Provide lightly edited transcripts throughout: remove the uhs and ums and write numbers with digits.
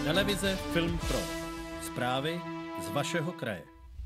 Televize Film Pro. Zprávy z vašeho kraje.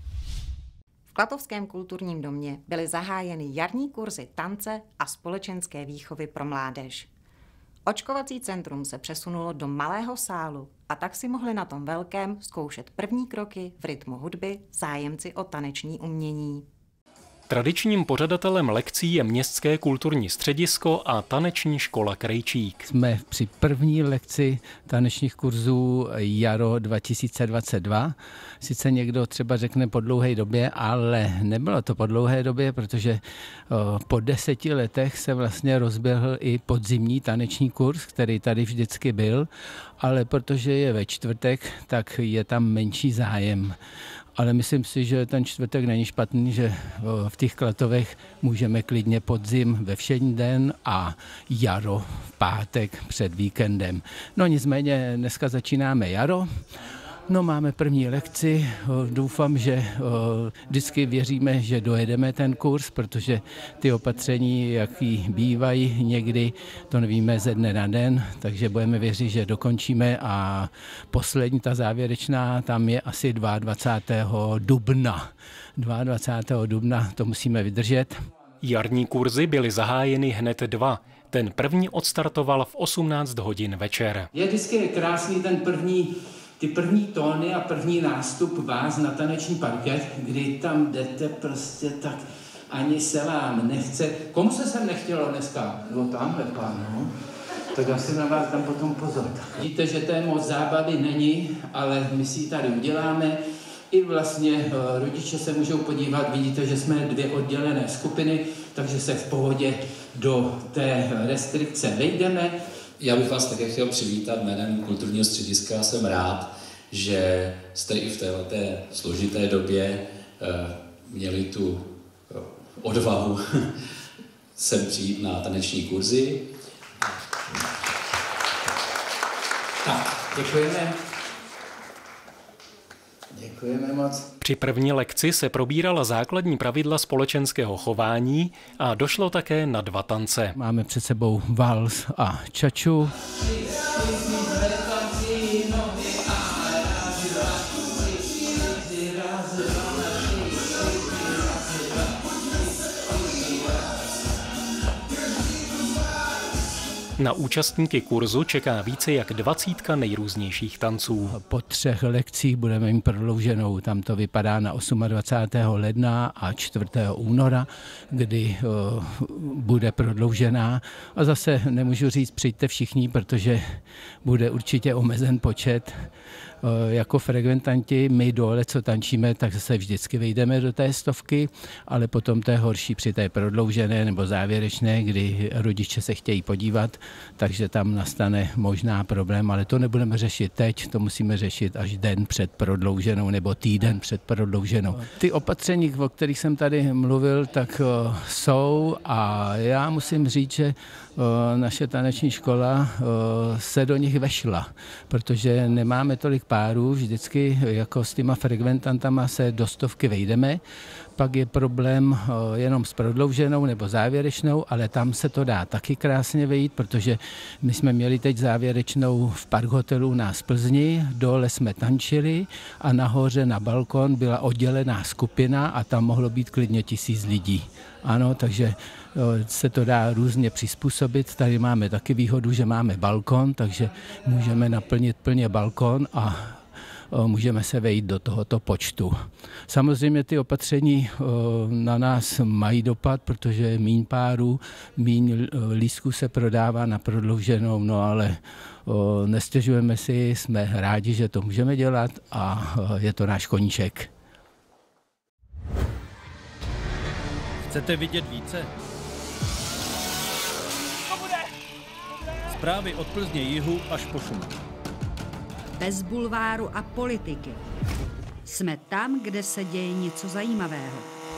V Klatovském kulturním domě byly zahájeny jarní kurzy tance a společenské výchovy pro mládež. Očkovací centrum se přesunulo do malého sálu a tak si mohli na tom velkém zkoušet první kroky v rytmu hudby zájemci o taneční umění. Tradičním pořadatelem lekcí je Městské kulturní středisko a taneční škola Krejčík. Jsme při první lekci tanečních kurzů jaro 2022. Sice někdo třeba řekne po dlouhé době, ale nebylo to po dlouhé době, protože po 10 letech se vlastně rozběhl i podzimní taneční kurz, který tady vždycky byl, ale protože je ve čtvrtek, tak je tam menší zájem. Ale myslím si, že ten čtvrtek není špatný, že v těch Klatovech můžeme klidně podzim ve všední den a jaro v pátek před víkendem. No nicméně dneska začínáme jaro. No, máme první lekci, doufám, že vždycky věříme, že dojedeme ten kurz, protože ty opatření, jaký bývají někdy, to nevíme ze dne na den, takže budeme věřit, že dokončíme a poslední, ta závěrečná, tam je asi 22. dubna. 22. dubna to musíme vydržet. Jarní kurzy byly zahájeny hned 2. Ten první odstartoval v 18 hodin večer. Je vždycky krásný ty první tóny a první nástup vás na taneční parket, kdy tam jdete prostě tak, ani se vám nechce. Komu se sem nechtělo dneska? No tamhle pán, no. Tak já si na vás dám potom pozor. Vidíte, že to moc zábavy není, ale my si ji tady uděláme. I vlastně rodiče se můžou podívat, vidíte, že jsme 2 oddělené skupiny, takže se v pohodě do té restrikce vejdeme. Já bych vás také chtěl přivítat jménem kulturního střediska. Jsem rád, že jste i v této složité době měli tu odvahu sem přijít na taneční kurzy. Tak, děkujeme. Děkujeme moc. Při první lekci se probírala základní pravidla společenského chování a došlo také na 2 tance. Máme před sebou vals a čaču. Na účastníky kurzu čeká více jak 20 nejrůznějších tanců. Po 3 lekcích budeme mít prodlouženou. Tam to vypadá na 28. ledna a 4. února, kdy bude prodloužená. A zase nemůžu říct, přijďte všichni, protože bude určitě omezen počet. Jako frekventanti my dole, co tančíme, tak se vždycky vejdeme do té 100, ale potom to je horší při té prodloužené nebo závěrečné, kdy rodiče se chtějí podívat, takže tam nastane možná problém, ale to nebudeme řešit teď, to musíme řešit až den před prodlouženou nebo týden před prodlouženou. Ty opatření, o kterých jsem tady mluvil, tak jsou a já musím říct, že naše taneční škola se do nich vešla, protože nemáme tolik párů, vždycky jako s těma frekventantama se do 100 vejdeme, pak je problém jenom s prodlouženou nebo závěrečnou, ale tam se to dá taky krásně vejít, protože my jsme měli teď závěrečnou v Park hotelu u nás v Plzni, dole jsme tančili a nahoře na balkon byla oddělená skupina a tam mohlo být klidně 1000 lidí. Ano, takže se to dá různě přizpůsobit. Tady máme taky výhodu, že máme balkon, takže můžeme naplnit plně balkon a můžeme se vejít do tohoto počtu. Samozřejmě ty opatření na nás mají dopad, protože míň párů, míň lístků se prodává na prodlouženou, no ale nestěžujeme si, jsme rádi, že to můžeme dělat a je to náš koníček. Chcete vidět více? Zprávy od Plzně jihu až po Šumavu. Bez bulváru a politiky. Jsme tam, kde se děje něco zajímavého.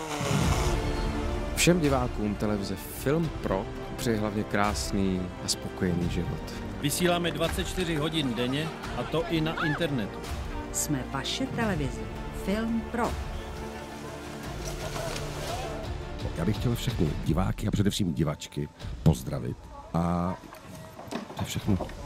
Všem divákům televize Film Pro přeji hlavně krásný a spokojený život. Vysíláme 24 hodin denně a to i na internetu. Jsme vaše televize Film Pro. Já bych chtěl všechny diváky a především divačky pozdravit. A to je všechno.